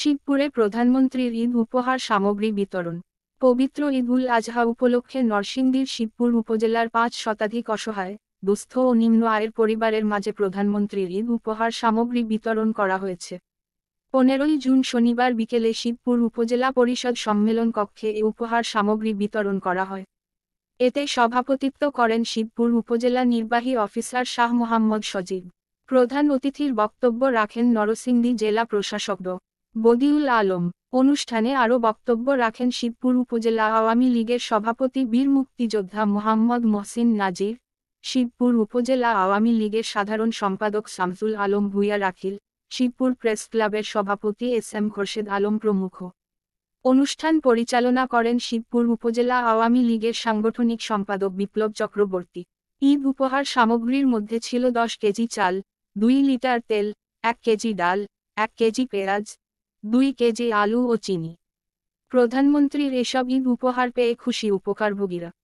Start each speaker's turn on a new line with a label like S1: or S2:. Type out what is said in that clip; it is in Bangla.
S1: শিবপুরে প্রধানমন্ত্রীর ঈদ উপহার সামগ্রী বিতরণ। পবিত্র ঈদ উল আজহা উপলক্ষে নরসিংদীর শিবপুর উপজেলার ৫ শতাধিক অসহায়, দুস্থ ও নিম্ন আয়ের পরিবারের মাঝে প্রধানমন্ত্রীর ঈদ উপহার সামগ্রী বিতরণ করা হয়েছে। ১৫ই জুন শনিবার বিকেলে শিবপুর উপজেলা পরিষদ সম্মেলন কক্ষে এ উপহার সামগ্রী বিতরণ করা হয়। এতে সভাপতিত্ব করেন শিবপুর উপজেলা নির্বাহী অফিসার শাহ মোহাম্মদ সজীব। প্রধান অতিথির বক্তব্য রাখেন নরসিংদী জেলা প্রশাসক ড. বদিউল আলম। অনুষ্ঠানে আরও বক্তব্য রাখেন শিবপুর উপজেলা আওয়ামী লীগের সভাপতি বীর মুক্তিযোদ্ধা মোহাম্মদ মহসিন নাজির, শিবপুর উপজেলা আওয়ামী লীগের সাধারণ সম্পাদক শামসুল আলম ভূঁইয়া রাখিল, শিবপুর প্রেস ক্লাবের সভাপতি এস.এম. খোরশেদ আলম প্রমুখ। অনুষ্ঠান পরিচালনা করেন শিবপুর উপজেলা আওয়ামী লীগের সাংগঠনিক সম্পাদক বিপ্লব চক্রবর্তী। ঈদ উপহার সামগ্রীর মধ্যে ছিল ১০ কেজি চাল, ২ লিটার তেল, ১ কেজি ডাল, ১ কেজি পেঁয়াজ, ২ কেজি আলু ও চিনি। প্রধানমন্ত্রীর এসব ঈদ উপহার পেয়ে খুশি উপকারভোগীরা।